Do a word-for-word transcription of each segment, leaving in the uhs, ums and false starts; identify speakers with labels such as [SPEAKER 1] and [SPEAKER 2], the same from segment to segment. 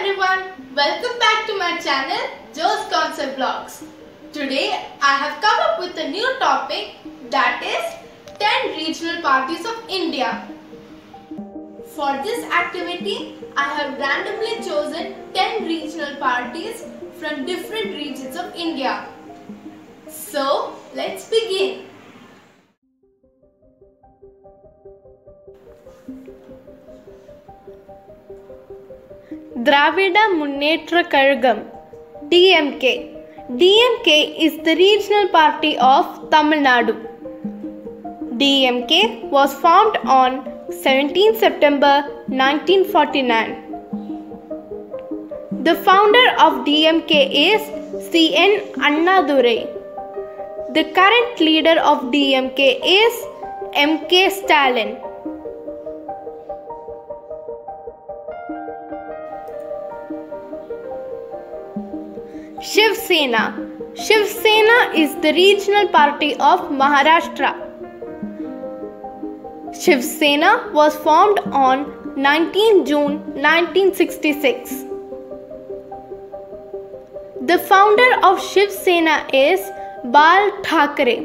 [SPEAKER 1] everyone, welcome back to my channel Joe's Concept Vlogs. Today I have come up with a new topic, that is ten regional parties of India. For this activity I have randomly chosen ten regional parties from different regions of India. So let's begin. Dravida Munnetra Kazhagam D M K. D M K is the regional party of Tamil Nadu. D M K was formed on seventeenth September nineteen forty-nine. The founder of D M K is C N Annadurai. The current leader of D M K is M K Stalin. Shiv Sena. Shiv Sena is the regional party of Maharashtra. Shiv Sena was formed on nineteenth June nineteen sixty-six. The founder of Shiv Sena is Bal Thackeray.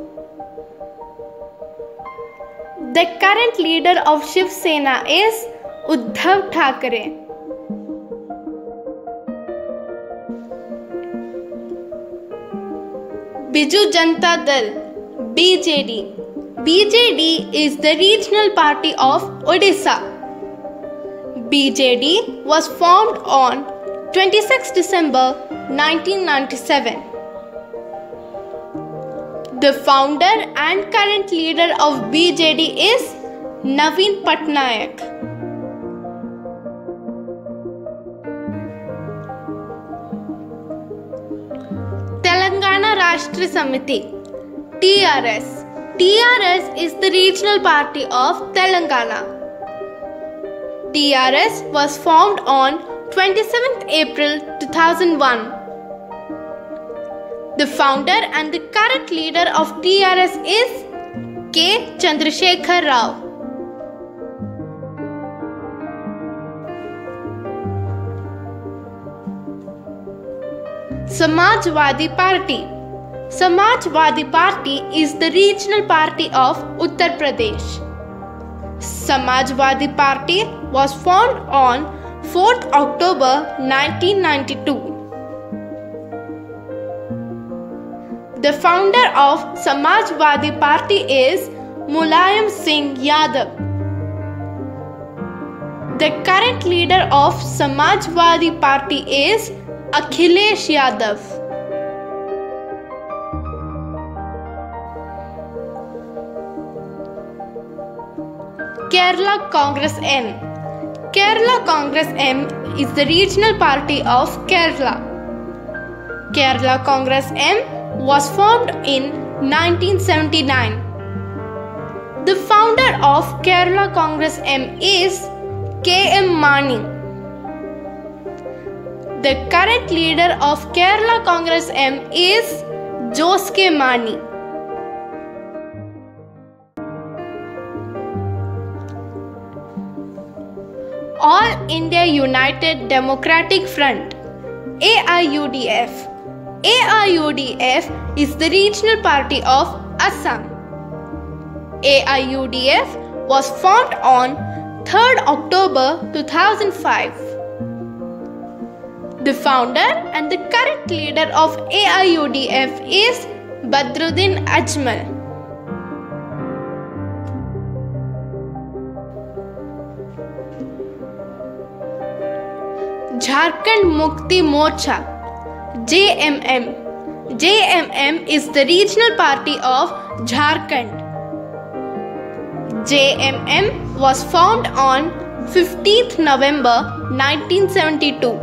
[SPEAKER 1] The current leader of Shiv Sena is Uddhav Thackeray. Biju Janata Dal B J D. B J D is the regional party of Odisha. B J D was formed on twenty-sixth December nineteen ninety-seven. The founder and current leader of B J D is Naveen Patnaik. Telangana Rashtra Samiti T R S. T R S is the regional party of Telangana. T R S was formed on twenty-seventh April two thousand one. The founder and the current leader of T R S is K. Chandrasekhar Rao. Samajwadi Party. Samajwadi Party is the regional party of Uttar Pradesh. Samajwadi Party was formed on fourth October nineteen ninety-two. The founder of Samajwadi Party is Mulayam Singh Yadav. The current leader of Samajwadi Party is Akhilesh Yadav. Kerala Congress M. Kerala Congress M is the regional party of Kerala. Kerala Congress M was formed in nineteen seventy-nine. The founder of Kerala Congress M is K M Mani. The current leader of Kerala Congress M is Jose K. Mani. All India United Democratic Front A I U D F. A I U D F is the regional party of Assam. A I U D F was formed on third October two thousand five. The founder and the current leader of A I U D F is Badruddin Ajmal. Jharkhand Mukti Morcha J M M. J M M is the regional party of Jharkhand. J M M was formed on fifteenth November nineteen seventy-two.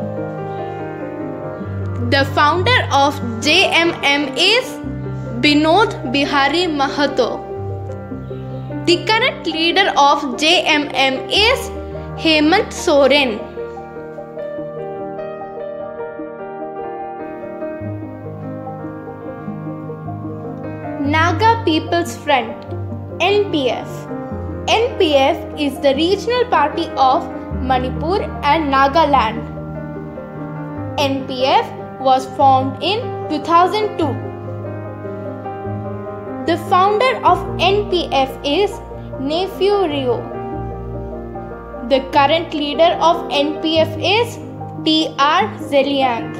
[SPEAKER 1] The founder of J M M is Binod Bihari Mahato. The current leader of J M M is Hemant Soren. Naga People's Front N P F. N P F is the regional party of Manipur and Nagaland. N P F was formed in two thousand two. The founder of N P F is Neiphiu Rio. The current leader of N P F is T R Zeliang.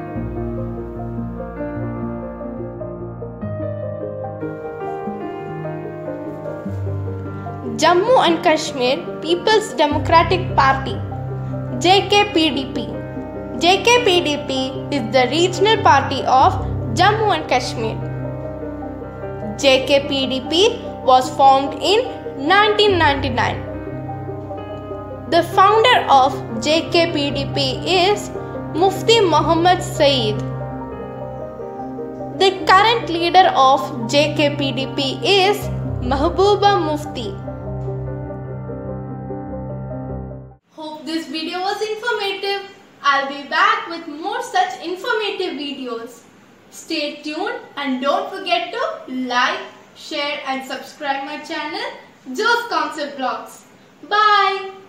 [SPEAKER 1] Jammu and Kashmir People's Democratic Party J K P D P. J K P D P is the regional party of Jammu and Kashmir. J K P D P was formed in nineteen ninety-nine. The founder of J K P D P is Mufti Muhammad Saeed. The current leader of J K P D P is Mahbooba Mufti. Hope this video was informative. I'll be back with more such informative videos. Stay tuned and don't forget to like, share and subscribe my channel, Joe's Concept Vlogs. Bye.